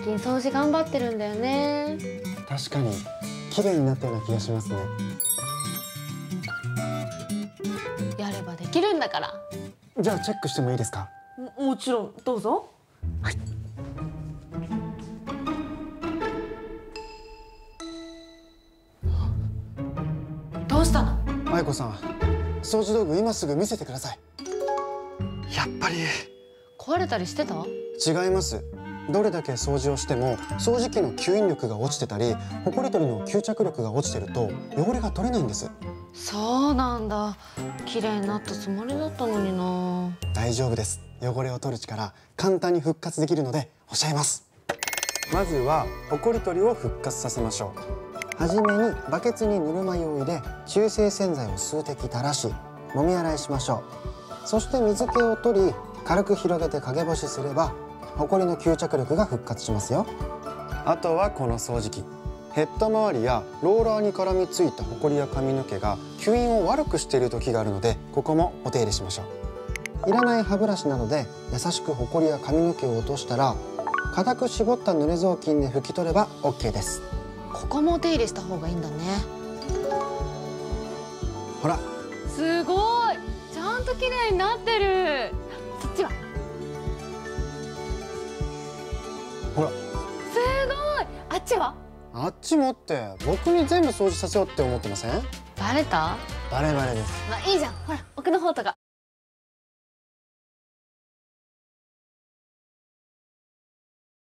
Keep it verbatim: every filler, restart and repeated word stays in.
近掃除頑張ってるんだよね。 確かに綺麗になったような気がしますね。 やればできるんだから。 じゃあチェックしてもいいですか？ も、もちろんどうぞ。 はい。 どうしたの？ 愛子さん、掃除道具今すぐ見せてください。やっぱり壊れたりしてた？ 違います。どれだけ掃除をしても掃除機の吸引力が落ちてたり、ほこり取りの吸着力が落ちてると汚れが取れないんです。 そうなんだ。綺麗になったつもりだったのにな。 大丈夫です。汚れを取る力簡単に復活できるので教えます。まずはほこり取りを復活させましょう。はじめにバケツにぬるま湯を入れ、中性洗剤を数滴垂らし揉み洗いしましょう。そして水気を取り軽く広げて陰干しすればほこりの吸着力が復活しますよ。あとはこの掃除機、ヘッド周りやローラーに絡みついたほこりや髪の毛が吸引を悪くしている時があるので、ここもお手入れしましょう。いらない歯ブラシなどで優しくほこりや髪の毛を落としたら、固く絞った濡れ雑巾で拭き取れば オーケー です。 ここもお手入れした方がいいんだね。 ほら、 すごい、ちゃんと綺麗になってる。そっちは？ ほら、 すごい。あっちは？ あっちもって僕に全部掃除させようって思ってません？ バレた？ バレバレです。 まあいいじゃん。ほら、奥の方とか。